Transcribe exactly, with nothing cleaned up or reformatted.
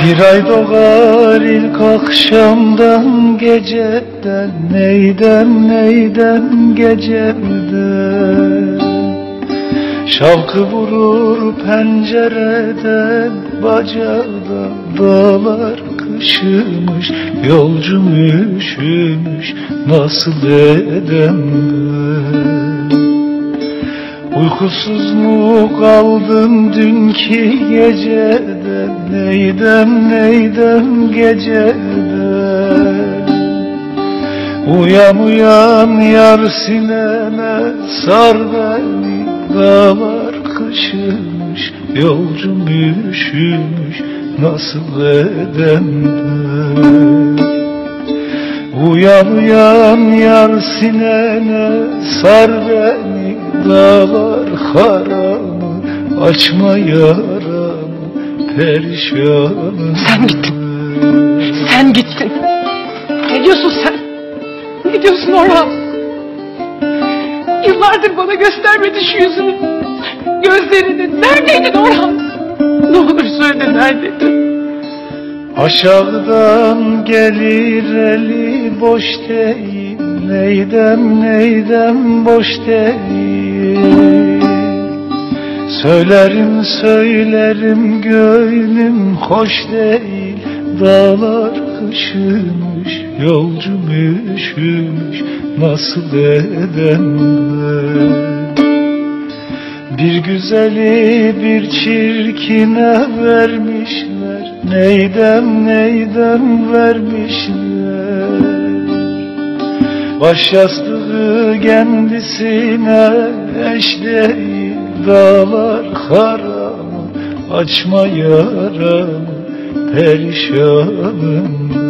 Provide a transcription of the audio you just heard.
Bir ay doğar ilk akşamdan geceden, neydem neydem geceden. Şavkı vurur pencereden, bacadan dağlar kışımış, yolcum üşümüş, nasıl edem ben? Uykusuz mu kaldım dünkü geceden, neydem neydem geceden. Uyan uyan yar sineme, sar beni, dağlar kışımış, yolcum üşümüş, nasıl edem ben? Uyan uyan yar sineme, sar beni, dağlar haramı, açma yaramı, perişanım. Sen gittin. Sen gittin. Ne diyorsun sen? Ne diyorsun Orhan? Yıllardır bana göstermedi şu yüzünü, gözlerini. Neredeydin Orhan? Ne olur söyle, neredeydin? Aşağıdan gelir eli boş değil, neydem neydem boş değil. Söylerim söylerim gönlüm hoş değil, dağlar kışımış, yolcum üşümüş, nasıl edem ben? Bir güzeli bir çirkine vermişler, neydem neydem vermişler. Baş yastığı kendisine eş değil, dağlar haramı, açma yaramı, perişanım.